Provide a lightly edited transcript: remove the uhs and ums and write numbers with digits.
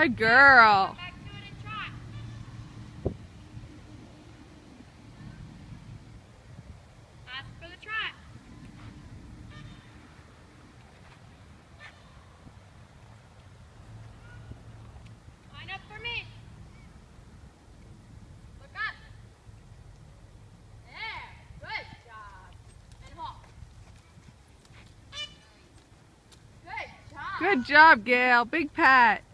Good girl. Ask for the trot. Line up for me. Look up. There. Good job. And hop. Good job. Good job, Gail. Big pat.